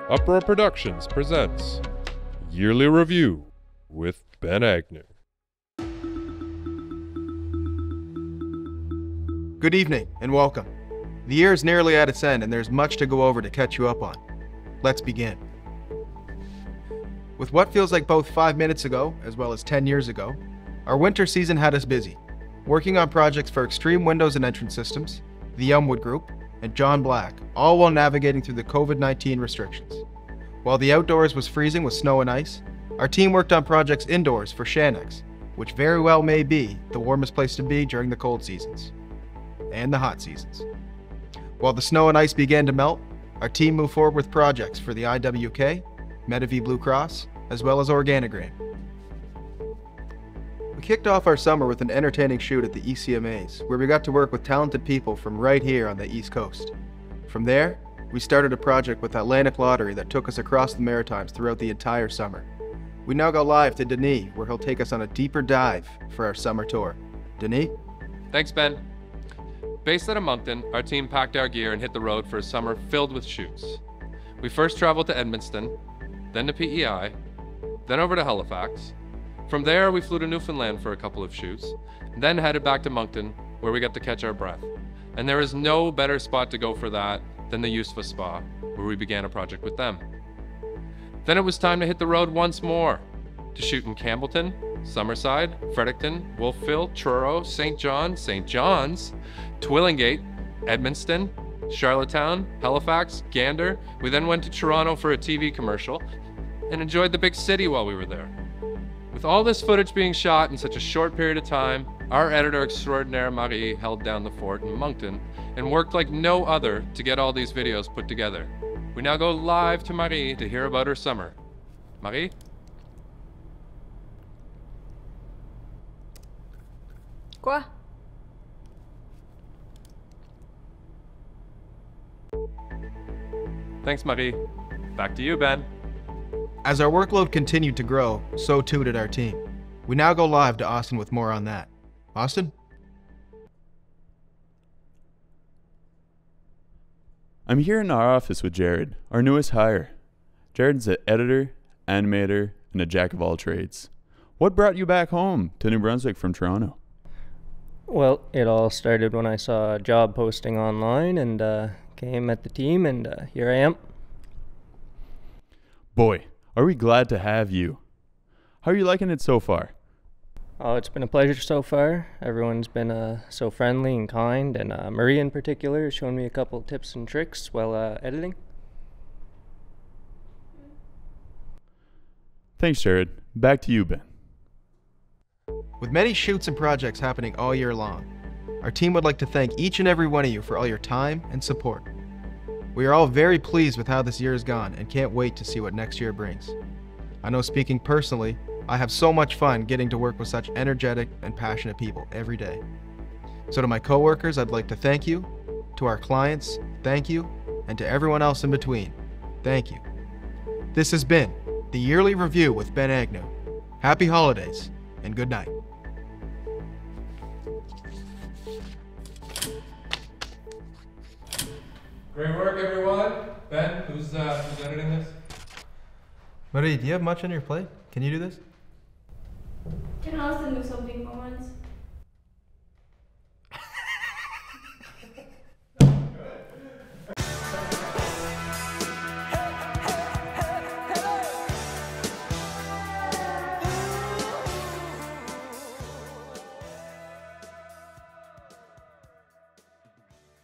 Uproar Productions presents Yearly Review with Ben Agnew. Good evening and welcome. The year is nearly at its end and there's much to go over to catch you up on. Let's begin. With what feels like both 5 minutes ago as well as 10 years ago, our winter season had us busy, working on projects for Extreme Windows and Entrance Systems, the Elmwood Group, and John Black, all while navigating through the COVID-19 restrictions. While the outdoors was freezing with snow and ice, our team worked on projects indoors for Shanex, which very well may be the warmest place to be during the cold seasons and the hot seasons. While the snow and ice began to melt, our team moved forward with projects for the IWK, Medivie Blue Cross, as well as Organigram. We kicked off our summer with an entertaining shoot at the ECMAs, where we got to work with talented people from right here on the East Coast. From there, we started a project with Atlantic Lottery that took us across the Maritimes throughout the entire summer. We now go live to Denis, where he'll take us on a deeper dive for our summer tour. Denis? Thanks, Ben. Based out of Moncton, our team packed our gear and hit the road for a summer filled with shoots. We first traveled to Edmundston, then to PEI, then over to Halifax. From there, we flew to Newfoundland for a couple of shoots, then headed back to Moncton, where we got to catch our breath. And there is no better spot to go for that than the Yusva Spa, where we began a project with them. Then it was time to hit the road once more, to shoot in Campbellton, Summerside, Fredericton, Wolfville, Truro, St. John's, Twillingate, Edmundston, Charlottetown, Halifax, Gander. We then went to Toronto for a TV commercial and enjoyed the big city while we were there. With all this footage being shot in such a short period of time, our editor extraordinaire Marie held down the fort in Moncton and worked like no other to get all these videos put together. We now go live to Marie to hear about her summer. Marie? Quoi? Thanks, Marie. Back to you, Ben. As our workload continued to grow, so too did our team. We now go live to Austin with more on that. Austin? I'm here in our office with Jared, our newest hire. Jared's an editor, animator, and a jack of all trades. What brought you back home to New Brunswick from Toronto? Well, it all started when I saw a job posting online and came at the team, and here I am. Boy, are we glad to have you. How are you liking it so far? Oh, it's been a pleasure so far. Everyone's been so friendly and kind, and Marie in particular has shown me a couple tips and tricks while editing. Thanks, Jared. Back to you, Ben. With many shoots and projects happening all year long, our team would like to thank each and every one of you for all your time and support. We are all very pleased with how this year has gone and can't wait to see what next year brings. I know, speaking personally, I have so much fun getting to work with such energetic and passionate people every day. So to my coworkers, I'd like to thank you. To our clients, thank you. And to everyone else in between, thank you. This has been the Yearly Review with Ben Agnew. Happy holidays and good night. Great work, everyone. Ben, who's editing this? Marie, do you have much on your plate? Can you do this? Can Austin do something?